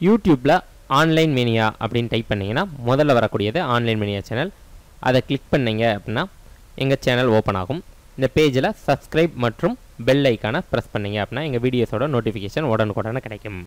யூடியூப்பில் online mania அப்படின்னு type பண்ணிங்கன்னா முதல்ல வரக்கூடியது ஆன்லைன் மேனியா சேனல். அதை கிளிக் பண்ணிங்க அப்படின்னா எங்கள் சேனல் ஓப்பன் ஆகும். இந்த பேஜில் சப்ஸ்கிரைப் மற்றும் பெல் ஐக்கானை ப்ரெஸ் பண்ணிங்க அப்படின்னா எங்கள் வீடியோஸோட நோட்டிஃபிகேஷன் உடனுக்குடனே கிடைக்கும்.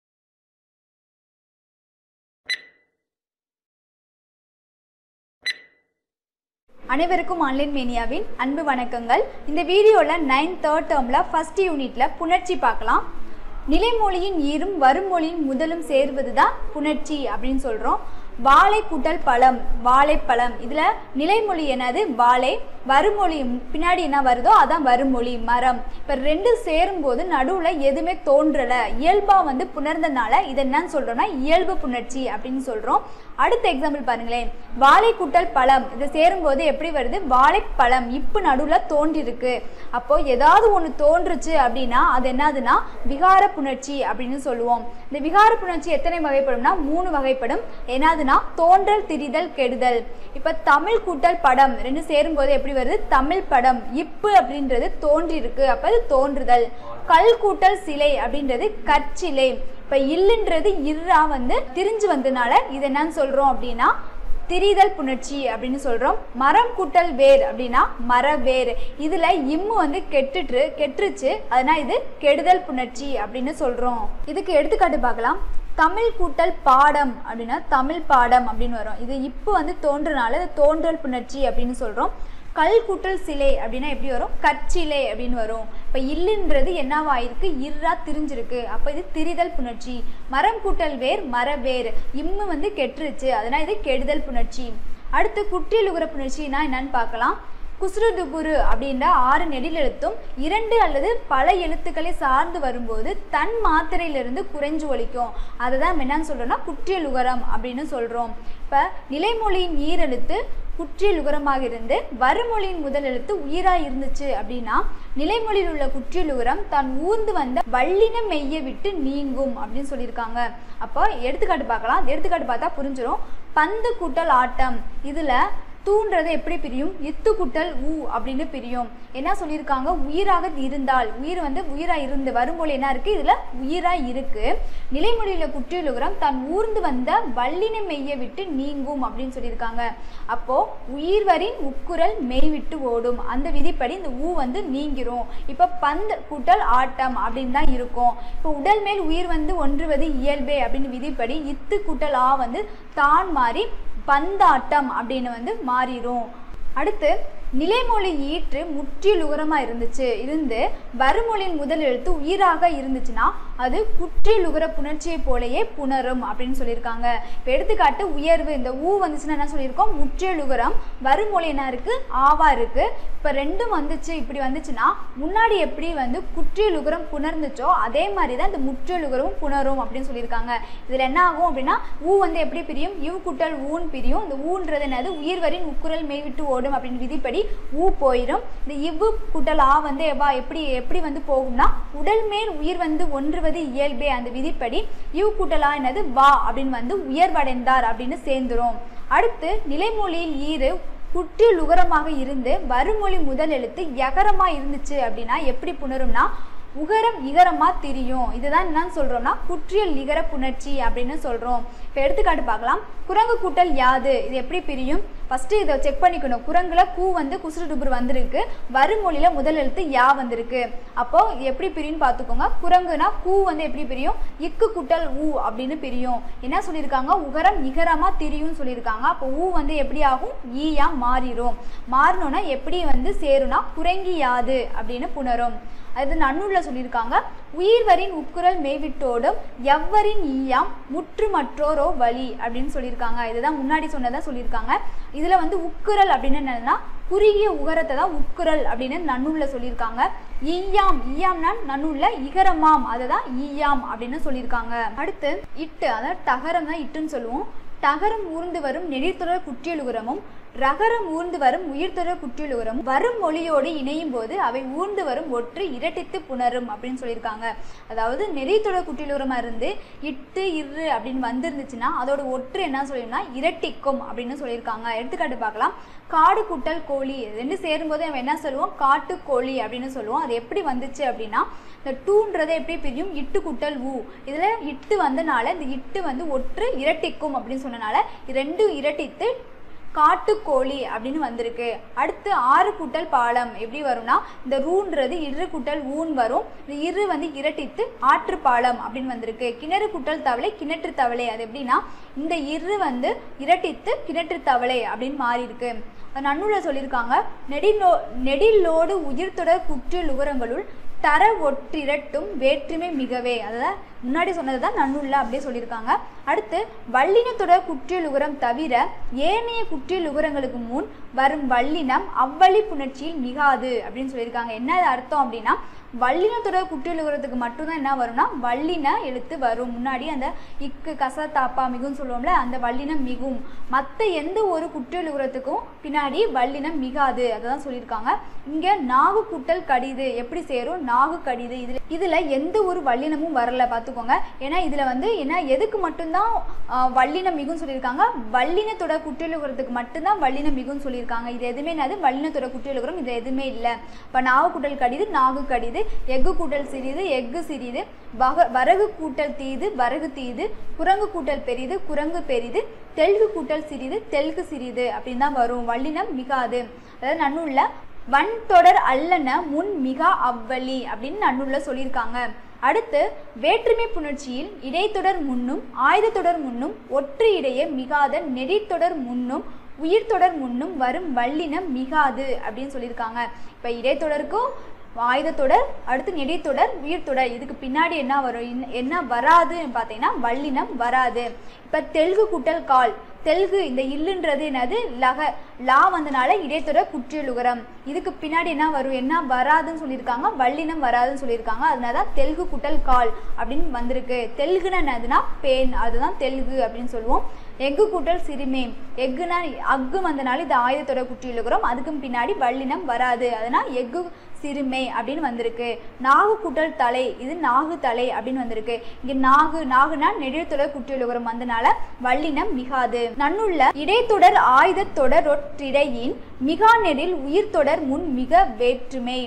அனைவருக்கும் ஆன்லைன் மேனியாவின் அன்பு வணக்கங்கள். இந்த வீடியோவில் 9th third termல ஃபர்ஸ்ட் யூனிட்டில் புணர்ச்சி பார்க்கலாம். நிலைமொழியின் ஈரும் வருமொழியின் முதலும் சேர்வது தான் புணர்ச்சி அப்படின்னு சொல்கிறோம். வாழை கூட்டல் பழம், வாழைப்பழம். இதில் நிலைமொழி என்னது? வாழை. வருமொழி பின்னாடி என்ன வருதோ அதான் வருமொழி, மரம். இப்போ ரெண்டு சேரும்போது நடுவில் எதுவுமே தோன்றலை, இயல்பாக புணர்ந்தனால இதை என்னன்னு சொல்கிறோம்னா இயல்பு புணர்ச்சி அப்படின்னு சொல்கிறோம். அடுத்த எக்ஸாம்பிள் பாருங்களேன். வாழை கூட்டல் பழம், இதை சேரும்போது எப்படி வருது? வாழைப்பழம். இப்போ நடுவில் தோன்றிருக்கு. அப்போது ஏதாவது ஒன்று தோன்றுச்சு அப்படின்னா அது என்னதுன்னா விகார புணர்ச்சி அப்படின்னு சொல்லுவோம். இந்த விகார புணர்ச்சி எத்தனை வகைப்படும்னா 3 வகைப்படும். என்னதுன்னா தோன்றல், திரிதல், கெடுதல். இப்போ தமிழ் கூட்டல் படம் ரெண்டு சேரும்போது எப்படி வருது? தமிழ் படம். இப்பு அப்படின்றது தோன்றிருக்கு, அப்போ அது தோன்றுதல். கல் கூட்டல் சிலை அப்படின்றது கற்சிலை. இப்போ இல்லுன்றது இர்ரா திரிஞ்சு வந்ததுனால இது என்னன்னு சொல்கிறோம் அப்படின்னா திரிதல் புணர்ச்சி அப்படின்னு சொல்கிறோம். மரம் கூட்டல் வேர் அப்படின்னா மரவேர். இதில் இம்மு கெட்டுருச்சு, அதனால் இது கெடுதல் புணர்ச்சி அப்படின்னு சொல்கிறோம். இதுக்கு எடுத்துக்காட்டு பார்க்கலாம். தமிழ் கூட்டல் பாடம் அப்படின்னா தமிழ் பாடம் அப்படின்னு வரும். இது இப்போ தோன்றுனால இது தோன்றல் புணர்ச்சி அப்படின்னு சொல்கிறோம். கல் கூட்டல் சிலை அப்படின்னா எப்படி வரும்? கற்சிலை அப்படின்னு வரும். இப்போ இல்லுன்றது என்னவாயிருக்கு? இர்ரா திரிஞ்சிருக்கு, அப்போ இது திரிதல் புணர்ச்சி. மரம் கூட்டல் வேர் மரவேர். இம்மு கெட்டுருச்சு, அதனால் இது கெடுதல் புணர்ச்சி. அடுத்து குற்றியலுகர புணர்ச்சினா என்னன்னு பார்க்கலாம். குசுருதுபுரு அப்படின்ற 6 நெடில் எழுத்தும் 2 அல்லது பல எழுத்துக்களை சார்ந்து வரும்போது தன் மாத்திரையிலிருந்து குறைஞ்சு ஒலிக்கும். அதை தான் என்னன்னு சொல்கிறோம்னா குற்றியலுகரம் அப்படின்னு சொல்கிறோம். இப்போ நிலைமொழியின் ஈரெழுத்து குற்றியலுகரமாக இருந்து வருமொழியின் முதல் எழுத்து உயிராக இருந்துச்சு அப்படின்னா நிலைமொழியில் உள்ள குற்றியலுகரம் தான் ஊர்ந்து வந்த வல்லின மெய்யை விட்டு நீங்கும் அப்படின்னு சொல்லியிருக்காங்க. அப்போ எடுத்துக்காட்டு பார்க்கலாம். எடுத்துக்காட்டு பார்த்தா புரிஞ்சிடும். பந்து கூட்டல் ஆட்டம். இதில் தூன்றது எப்படி பிரியும்? இத்து கூட்டல் ஊ அப்படின்னு பிரியும். என்ன சொல்லியிருக்காங்க? உயிராக இருந்தால், உயிர் உயிராக இருந்து வருமொழி என்ன இருக்குது? இதில் உயிராக இருக்குது. நிலைமொழியில் குற்றியலுகரம் தான் ஊர்ந்து வந்த வல்லின மெய்யை விட்டு நீங்கும் அப்படின்னு சொல்லியிருக்காங்க. அப்போது உயிர்வரின் உக்குரல் மெய் விட்டு ஓடும். அந்த விதிப்படி இந்த ஊ நீங்கிரும். இப்போ பந்து கூட்டல் ஆட்டம் அப்படின்னு தான் இருக்கும். இப்போ உடல் மேல் உயிர் ஒன்றுவது இயல்பே அப்படின்னு விதிப்படி இத்து கூட்டல் ஆ தான் மாறி பந்தாட்டம் அப்படின்னு மாறிடும். அடுத்து நிலைமொழி ஈற்று முற்றியலுகரமாக இருந்து வருமொழியின் முதல் எழுத்து உயிராக இருந்துச்சுன்னா அது குற்றியலுகர புணர்ச்சியை போலேயே புணரும் அப்படின்னு சொல்லியிருக்காங்க. இப்போ எடுத்துக்காட்டு உயர்வு. இந்த ஊ வந்துச்சுன்னா என்ன சொல்லியிருக்கோம்? முற்றியலுகரம். வருமொழி என்ன இருக்குது? ஆவா இருக்குது. இப்போ ரெண்டும் இப்படி வந்துச்சுன்னா முன்னாடி எப்படி குற்றியலுகரம் புணர்ந்துச்சோ அதே மாதிரி தான் இந்த முற்றியலுகரமும் புணரும் அப்படின்னு சொல்லியிருக்காங்க. இதில் என்ன ஆகும் அப்படின்னா ஊ எப்படி பிரியும்? இவ் கூட்டல் ஊன் பிரியும். இந்த ஊன்றது என்னது? உயிர்வரின் உக்குரல் மெய் விட்டு ஓடும் அப்படின்னு விதிப்படி ஊ போயிடும். இந்த இவ்வு கூட்டல் ஆ எப்படி போகும்னா உடல் மேல் உயிர் ஒன்றுவது இயல்பே அந்த விதிப்படி இவ் கூட்டலா என்னது? வா அப்படின்னு உயர்வடைந்தார் அப்படின்னு சேர்ந்துரும். அடுத்து நிலைமொழியில் ஈறு குற்றியலுகரமாக இருந்து வருமொழி முதல் எழுத்து யகரமா இருந்துச்சு அப்படின்னா எப்படி புணரும்னா உகரம் இகரமா திரியும். இதுதான் என்னன்னு சொல்றோம்னா குற்றியல் இகர புணர்ச்சி அப்படின்னு சொல்றோம். இப்போ எடுத்துக்காட்டு பார்க்கலாம். குரங்கு கூட்டல் யாது. இது எப்படி பிரியும்? ஃபஸ்ட்டு இதை செக் பண்ணிக்கணும். குரங்குல கூ குசுறுடுபுர் வந்திருக்கு, வருமொழியில் முதல் எழுத்து யா வந்திருக்கு. அப்போது எப்படி பிரியும்னு பார்த்துக்கோங்க. குரங்குனா கூ எப்படி பிரியும்? இக்கு கூட்டல் ஊ அப்படின்னு பிரியும். என்ன சொல்லியிருக்காங்க? உகரம் இகரமாக திரியும்னு சொல்லியிருக்காங்க. அப்போ ஊ எப்படி ஆகும்? ஈயா மாறிடும். மாறணும்னா எப்படி சேரும்னா குரங்கி யாது அப்படின்னு புணரும். அது நன்னூலில் சொல்லியிருக்காங்க. உயிர்வரின் உக்குரல் மெய்விட்டோடும் எவ்வரின் ஈயாம் முற்று மற்றோரோ வழி அப்படின்னு சொல்லியிருக்காங்க. இதுதான் முன்னாடி சொன்னதான் சொல்லியிருக்காங்க. இதில் உக்குரல் அப்படின்னு என்னன்னா குறுகிய உகரத்தை தான் உக்குரல் அப்படின்னு நன்னூலில் சொல்லியிருக்காங்க. ஈயாம், ஈயாம்னா நன்னூலில் இகரமாம், அதை தான் ஈயாம் அப்படின்னு சொல்லியிருக்காங்க. அடுத்து இட்டு, அதாவது டகரம் தான் இட்டுன்னு சொல்லுவோம். டகரம் ஊர்ந்து வரும் நெடிர்த்தொடர் குற்றியலுகரமும் ரகரம் ஊர்ந்து வரும் உயிர்த்தொடர் குற்றியலுகரம் வரும் மொழியோடு இணையும் போது அவை ஊர்ந்து வரும் ஒற்று இரட்டித்து புணரும் அப்படின்னு சொல்லியிருக்காங்க. அதாவது நெடித்தொடர் குற்றியலுகரமா இருந்து இட்டு இரு அப்படின்னு வந்துருந்துச்சுன்னா அதோட ஒற்று என்ன சொல்லியிருந்தா இரட்டிக்கும் அப்படின்னு சொல்லியிருக்காங்க. எடுத்துக்காட்டு பார்க்கலாம். காடு கூட்டல் கோழி ரெண்டு சேரும்போது நம்ம என்ன சொல்லுவோம், காட்டு கோழி அப்படின்னு சொல்லுவோம். அது எப்படி வந்துச்சு அப்படின்னா இந்த டூன்றதை எப்படி பிரியும், இட்டு கூட்டல் ஊ. இதில் இட்டு வந்தனால இந்த இட்டு வந்து ஒற்று இரட்டிக்கும் அப்படின்னு சொன்னனால ரெண்டும் இரட்டித்து காட்டுக்கோழி அப்படின்னு வந்திருக்கு. அடுத்து ஆறு கூட்டல் பாலம் எப்படி வரும்னா இந்த ரூன்றது இரு கூட்டல் ஊன் வரும். இந்த இரு வந்து இரட்டித்து ஆற்று பாலம் அப்படின்னு வந்திருக்கு. கிணறு கூட்டல் தவளை கிணற்று தவளை அது எப்படின்னா இந்த இரு வந்து இரட்டித்து கிணற்று தவளை அப்படின்னு மாறி இருக்கு. நன்னூல சொல்லியிருக்காங்க. நெடிலோடு உயிர்த்தொடர் குற்றியலுகரங்களுள் தர ஒற்றிரட்டும் வேற்றுமை மிகவே. அதாவது முன்னாடி சொன்னது தான் நன்னூல்ல அப்படியே சொல்லியிருக்காங்க. அடுத்து வல்லினத்தொடர் குற்றியலுகரம் தவிர ஏனைய குற்றியலுகரங்களுக்கு முன் வரும் வல்லினம் அவ்வழி புணர்ச்சியில் மிகாது அப்படின்னு சொல்லியிருக்காங்க. என்ன அர்த்தம் அப்படின்னா வல்லினத்தொடர் குற்றியலுகரத்துக்கு மட்டும்தான் என்ன வரும்னா வல்லின எழுத்து வரும். முன்னாடி அந்த இக்கு கச தாப்பா மிகுன்னு சொல்லுவோம்ல அந்த வல்லினம் மிகும். மற்ற எந்த ஒரு குற்றியலுகரத்துக்கும் பின்னாடி வல்லினம் மிகாது அதுதான் சொல்லியிருக்காங்க. இங்கே நாகு கூட்டல் கடிது எப்படி சேரும், நாகு கடிது. இதுல எந்த ஒரு வல்லினமும் வரல பார்த்துக்கோங்க. ஏன்னா இதுல வந்து என்ன எதுக்கு மட்டும்தான் வல்லினம் மிகுன்னு சொல்லியிருக்காங்க, வல்லினத்தொடர் குற்றியலுகரத்துக்கு மட்டும்தான் வல்லினம் மிகுன்னு சொல்லியிருக்காங்க. இது எதுவுமே என்னது வல்லினத்தொடர் குற்றியலுகரம் இது எதுவுமே இல்லை. இப்போ நாகு கூட்டல் கடிது நாகு கடிது, எஃகு கூட்டல் சிறிது எஃகு சிறிது, வரகு கூட்டல் தீது வரகு தீது, குரங்கு கூட்டல் பெரிது குரங்கு பெரிது, தெல்கு கூட்டல் சிறிது தெல்கு சிறிது அப்படின்னு தான் வரும். வல்லினம் மிகாது. அதாவது நன்னூல்ல வன் தொடர் அல்லன முன் மிகா அவ்வழி அப்படின்னு நன்னூல்ல சொல்லியிருக்காங்க. அடுத்து வேற்றுமை புணர்ச்சியில் இடைத்தொடர் முன்னும் ஆயுதத்தொடர் முன்னும் ஒற்று இடையே மிகாத நெடித்தொடர் முன்னும் உயிர்த்தொடர் முன்னும் வரும் வல்லினம் மிகாது அப்படின்னு சொல்லியிருக்காங்க. இப்போ இடைத்தொடருக்கும் ஆயுதத்தொடர் அடுத்து நெடித்தொடர் உயிர்த்தொடர் இதுக்கு பின்னாடி என்ன வரும், என்ன வராதுன்னு பார்த்தீங்கன்னா வல்லினம் வராது. இப்போ தெல்கு கூட்டல் கால் தெல்கு இந்த இல்லுன்றது என்னது லா வந்தனால இடைத்தொடர் குற்றியலுகரம். இதுக்கு பின்னாடி என்ன வரும், என்ன வராதுன்னு சொல்லியிருக்காங்க, வல்லினம் வராதுன்னு சொல்லியிருக்காங்க. அதனால தான் தெல்கு கூட்டல் கால் அப்படின்னு வந்திருக்கு. தெல்குன்னா என்னதுன்னா பேன், அதுதான் தெல்கு அப்படின்னு சொல்லுவோம். எஃகு கூட்டல் சிறுமே எஃகுனா அக்கு வந்தனால இது ஆயுதத்தொடர் குற்றியலுகரம். அதுக்கும் பின்னாடி வல்லினம் வராது அதனால் எஃகு சிறுமை அப்படின்னு வந்திருக்கு. நாகு கூட்டல் தலை இது நாகு தலை அப்படின்னு வந்திருக்கு. இங்க நாகுனா நெடில்தொடர் குற்றியலுகரம் வந்தனால வல்லினம் மிகாது. நன்னூல்ல இடைத்தொடர் ஆயுதத்தொடர் ஒற்றிடையின் மிகா நெடில் உயிர்த்தொடர் முன் மிக வேற்றுமை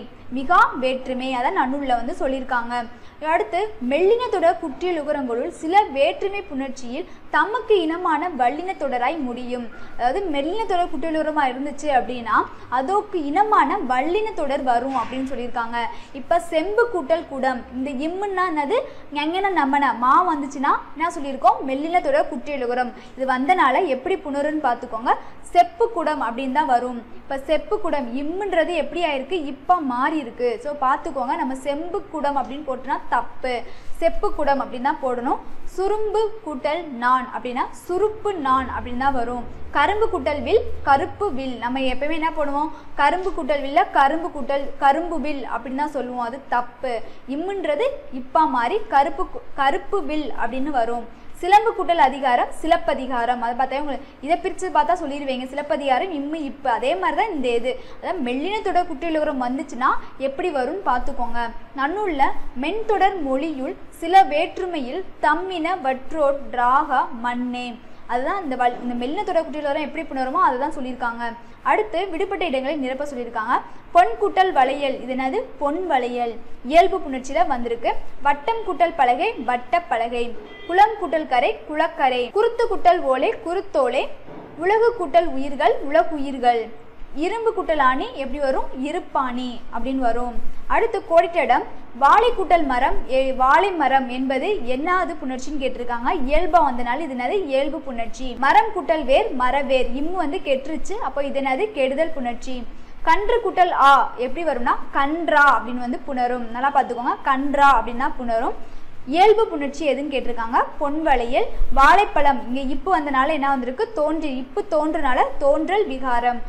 அதான் நன்னூல்ல வந்து சொல்லியிருக்காங்க. அடுத்து மெல்லினத்தொடர் குற்றியலுகரங்களுள் சில வேற்றுமை புணர்ச்சியில் தமக்கு இனமான வல்லினத்தொடராய் முடியும். அதாவது மெல்லினத்தொடர் குற்றியலுகரமா இருந்துச்சு அப்படின்னா அதோக்கு இனமான வல்லினத்தொடர் வரும் அப்படின்னு சொல்லியிருக்காங்க. இப்ப செம்பு கூட்டல் குடம் இந்த இம்முன்னா என்னது ஞங்கன நம்மன மா வந்துச்சுன்னா என்ன சொல்லியிருக்கோம், மெல்லினத்தொடர் குற்றியலுகரம். இது வந்தனால எப்படி புணருன்னு பார்த்துக்கோங்க, செப்பு குடம் அப்படின்னு தான் வரும். இப்போ செப்பு குடம் இம்முன்றது எப்படி ஆயிருக்கு, இப்போ மாறி இருக்கு. ஸோ பார்த்துக்கோங்க, நம்ம செம்பு குடம் அப்படின்னு போட்டோம்னா தப்பு, செப்பு குடம் அப்படின்னு தான் போடணும். சுரும்பு கூட்டல் நான் அப்படின்னா சுருப்பு நான் அப்படின்னு தான் வரும். கரும்பு கூட்டல் வில் கருப்பு வில் நம்ம எப்பவுமே என்ன பண்ணுவோம், கரும்பு கூட்டல் வில்ல கரும்பு கூட்டல் கரும்பு வில் அப்படின்னு தான் சொல்லுவோம். அது தப்பு. இம்முன்றது இப்பா மாறி கருப்பு வில் அப்படின்னு வரும். சிலம்பு கூட்டல் அதிகாரம் சிலப்பதிகாரம் அதை பார்த்தா உங்களுக்கு இதை பிரித்து பார்த்தா சொல்லிடுவீங்க. சிலப்பதிகாரம் இம்மு இப்போ அதே மாதிரி தான் இந்த இது. அதாவது மெல்லினத்தொடர் குற்றியலுகரம் வந்துச்சுன்னா எப்படி வரும்னு பார்த்துக்கோங்க. நன்னூல்ல மென்தொடர் மொழியுள் சில வேற்றுமையில் தம்மின வற்றோட் டிராக மண்ணே அதுதான் இந்த மெல்லினத்தொடர் குற்றியலுகரம் எப்படி புணருமோ அதை தான் சொல்லியிருக்காங்க. அடுத்து விடுபட்ட இடங்களை நிரப்ப சொல்லியிருக்காங்க. பொன் கூட்டல் வளையல் இது என்னது பொன் வளையல் இயல்பு புணர்ச்சியில வந்திருக்கு. வட்டம் கூட்டல் பலகை வட்ட பலகை, குளம் கூட்டல் கரை குளக்கரை, குருத்து கூட்டல் ஓலை குருத்தோலை, உலகு கூட்டல் உயிர்கள் உலகுயிர்கள், இரும்பு கூட்டல் ஆணி எப்படி வரும், இருப்பாணி அப்படின்னு வரும். அடுத்து கோடிட்டிடம் வாழை கூட்டல் மரம் வாழை மரம் என்பது என்னாவது புணர்ச்சின்னு கேட்டிருக்காங்க. இயல்பா வந்தனால இது என்னது இயல்பு புணர்ச்சி. மரம் கூட்டல் வேர் மரவேர் இம்மு வந்து கெட்டுருச்சு, அப்போ இது என்னது கெடுதல் புணர்ச்சி. கன்று கூட்டல் ஆ எப்படி வரும்னா கன்றா அப்படின்னு வந்து புணரும். நல்லா பார்த்துக்கோங்க, கன்றா அப்படின்னா புணரும். இயல்பு புணர்ச்சி எதுன்னு கேட்டிருக்காங்க, பொன் வளையல். வாழைப்பழம் இங்கே இப்பு வந்தனால என்ன வந்திருக்கு தோன்றி, இப்பு தோன்றனால தோன்றல் விகாரம்.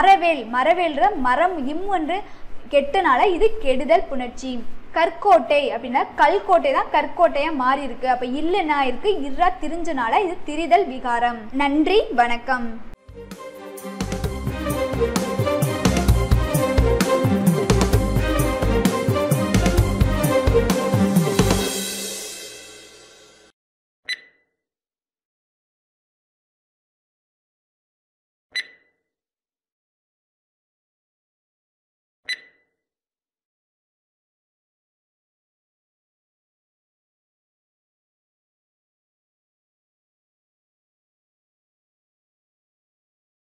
மரவேல்ற மரம் இம்மு கெட்டனால இது கெடுதல் புணர்ச்சி. கற்கோட்டை அப்படின்னா கல்கோட்டை தான் கற்கோட்டையா மாறி இருக்கு. அப்ப இல்லைன்னா இருக்கு இரா திரிஞ்சனால இது திரிதல் விகாரம். நன்றி, வணக்கம். நன்றி.